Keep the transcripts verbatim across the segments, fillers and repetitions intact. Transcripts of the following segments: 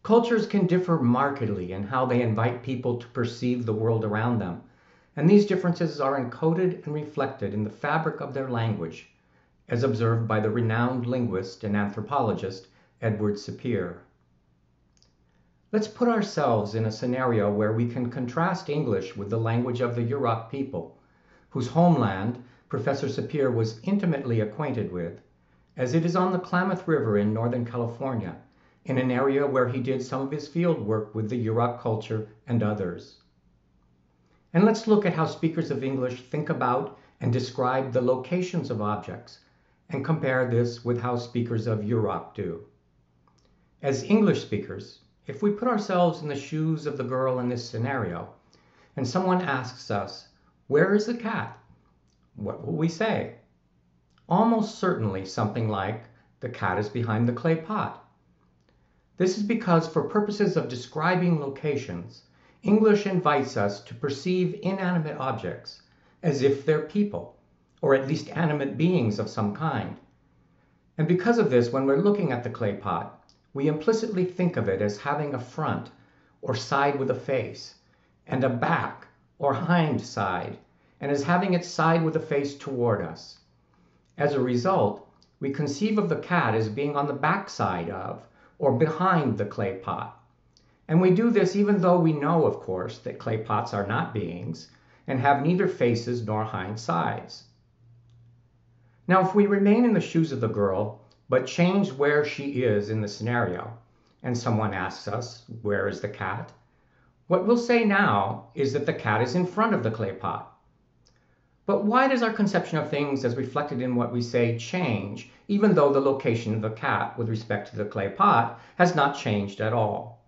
Cultures can differ markedly in how they invite people to perceive the world around them, and these differences are encoded and reflected in the fabric of their language, as observed by the renowned linguist and anthropologist Edward Sapir. Let's put ourselves in a scenario where we can contrast English with the language of the Yurok people, whose homeland Professor Sapir was intimately acquainted with, as it is on the Klamath River in Northern California, in an area where he did some of his field work with the Yurok culture and others. And let's look at how speakers of English think about and describe the locations of objects, and compare this with how speakers of Yurok do. As English speakers, if we put ourselves in the shoes of the girl in this scenario, and someone asks us, "Where is the cat?" what will we say? Almost certainly something like, "The cat is behind the clay pot." This is because for purposes of describing locations, English invites us to perceive inanimate objects as if they're people, or at least animate beings of some kind. And because of this, when we're looking at the clay pot, we implicitly think of it as having a front or side with a face, and a back or hind side, and as having its side with a face toward us. As a result, we conceive of the cat as being on the back side of or behind the clay pot. And we do this even though we know, of course, that clay pots are not beings and have neither faces nor hind sides. Now, if we remain in the shoes of the girl, but change where she is in the scenario, and someone asks us, "Where is the cat?" what we'll say now is that the cat is in front of the clay pot. But why does our conception of things as reflected in what we say change, even though the location of the cat with respect to the clay pot has not changed at all?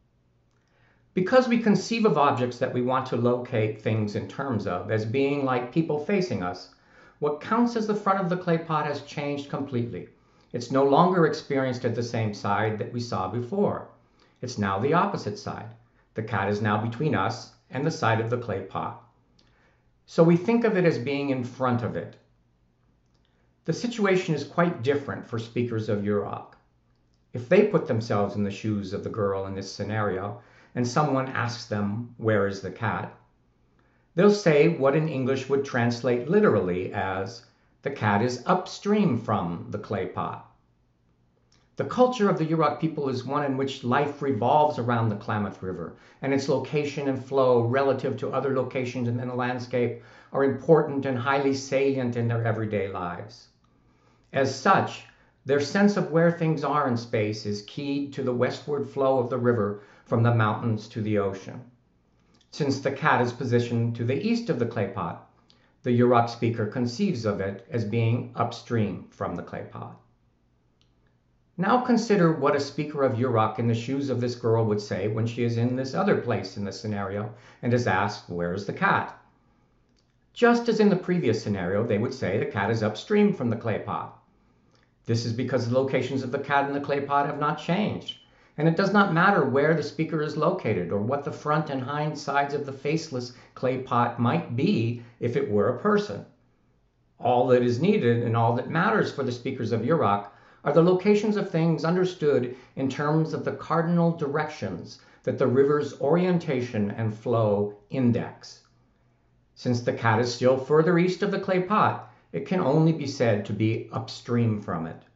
Because we conceive of objects that we want to locate things in terms of as being like people facing us, what counts as the front of the clay pot has changed completely. It's no longer experienced at the same side that we saw before. It's now the opposite side. The cat is now between us and the side of the clay pot. So we think of it as being in front of it. The situation is quite different for speakers of Yurok. If they put themselves in the shoes of the girl in this scenario, and someone asks them, "Where is the cat?" they'll say what in English would translate literally as, "The cat is upstream from the clay pot." The culture of the Yurok people is one in which life revolves around the Klamath River, and its location and flow relative to other locations in the landscape are important and highly salient in their everyday lives. As such, their sense of where things are in space is keyed to the westward flow of the river from the mountains to the ocean. Since the cat is positioned to the east of the clay pot, the Yurok speaker conceives of it as being upstream from the clay pot. Now consider what a speaker of Yurok in the shoes of this girl would say when she is in this other place in the scenario and is asked, "Where is the cat?" Just as in the previous scenario, they would say the cat is upstream from the clay pot. This is because the locations of the cat and the clay pot have not changed, and it does not matter where the speaker is located or what the front and hind sides of the faceless clay pot might be if it were a person. All that is needed and all that matters for the speakers of Yurok are the locations of things understood in terms of the cardinal directions that the river's orientation and flow index. Since the cat is still further east of the clay pot, it can only be said to be upstream from it.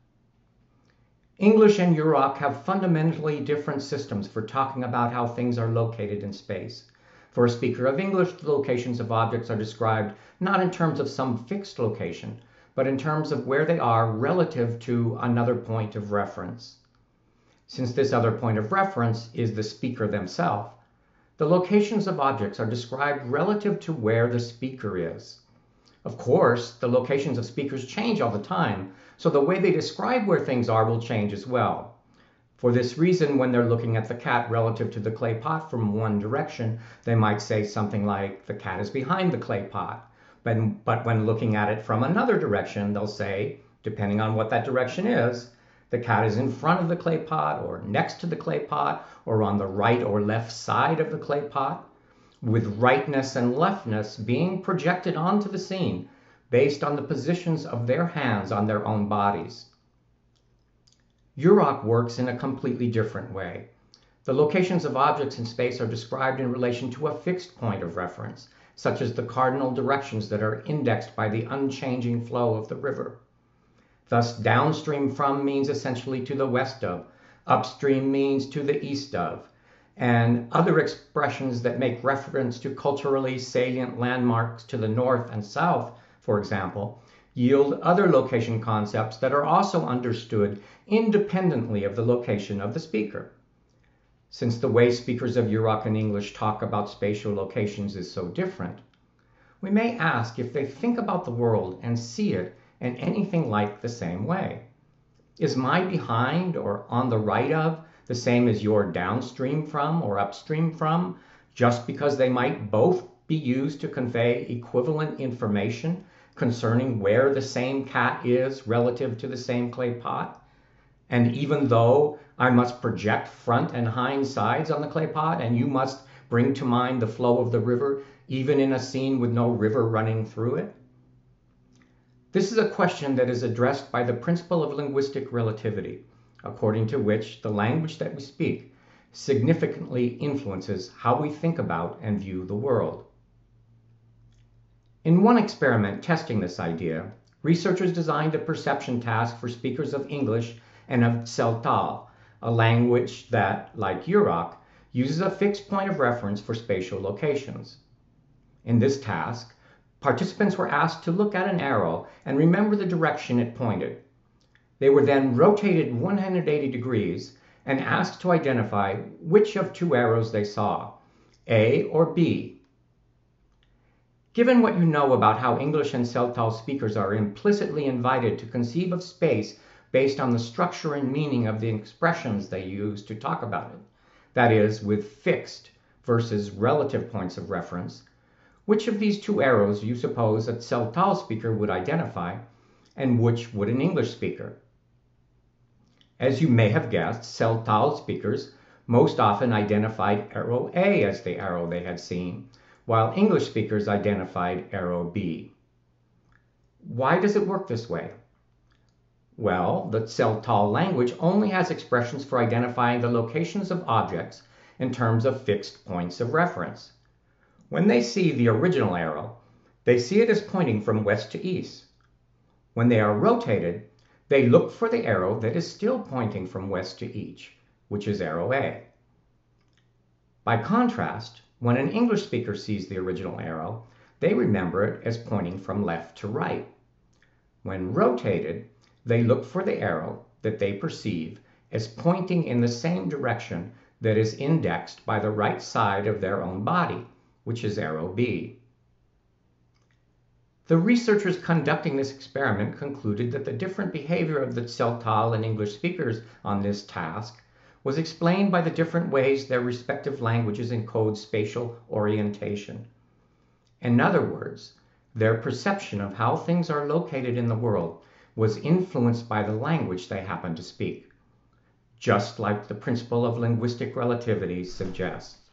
English and Yurok have fundamentally different systems for talking about how things are located in space. For a speaker of English, the locations of objects are described not in terms of some fixed location, but in terms of where they are relative to another point of reference. Since this other point of reference is the speaker themselves, the locations of objects are described relative to where the speaker is. Of course, the locations of speakers change all the time, so the way they describe where things are will change as well. For this reason, when they're looking at the cat relative to the clay pot from one direction, they might say something like, "The cat is behind the clay pot." But, but when looking at it from another direction, they'll say, depending on what that direction is, the cat is in front of the clay pot, or next to the clay pot, or on the right or left side of the clay pot, with rightness and leftness being projected onto the scene based on the positions of their hands on their own bodies. Yurok works in a completely different way. The locations of objects in space are described in relation to a fixed point of reference, such as the cardinal directions that are indexed by the unchanging flow of the river. Thus, downstream from means essentially to the west of, upstream means to the east of, and other expressions that make reference to culturally salient landmarks to the north and south, for example, yield other location concepts that are also understood independently of the location of the speaker. Since the way speakers of Yurok and English talk about spatial locations is so different, we may ask if they think about the world and see it in anything like the same way. Is my behind or on the right of the same as your downstream from or upstream from, just because they might both be used to convey equivalent information concerning where the same cat is relative to the same clay pot? And even though I must project front and hind sides on the clay pot, and you must bring to mind the flow of the river, even in a scene with no river running through it? This is a question that is addressed by the principle of linguistic relativity, according to which the language that we speak significantly influences how we think about and view the world. In one experiment testing this idea, researchers designed a perception task for speakers of English and of Tseltal, a language that, like Yurok, uses a fixed point of reference for spatial locations. In this task, participants were asked to look at an arrow and remember the direction it pointed. They were then rotated one hundred eighty degrees and asked to identify which of two arrows they saw, A or B. Given what you know about how English and Tseltal speakers are implicitly invited to conceive of space based on the structure and meaning of the expressions they use to talk about it, that is, with fixed versus relative points of reference, which of these two arrows you suppose a Tseltal speaker would identify, and which would an English speaker? As you may have guessed, Tseltal speakers most often identified arrow A as the arrow they had seen, while English speakers identified arrow B. Why does it work this way? Well, the Tseltal language only has expressions for identifying the locations of objects in terms of fixed points of reference. When they see the original arrow, they see it as pointing from west to east. When they are rotated, they look for the arrow that is still pointing from west to east, which is arrow A. By contrast, when an English speaker sees the original arrow, they remember it as pointing from left to right. When rotated, they look for the arrow that they perceive as pointing in the same direction that is indexed by the right side of their own body, which is arrow B. The researchers conducting this experiment concluded that the different behavior of the Tseltal and English speakers on this task was explained by the different ways their respective languages encode spatial orientation. In other words, their perception of how things are located in the world was influenced by the language they happen to speak, just like the principle of linguistic relativity suggests.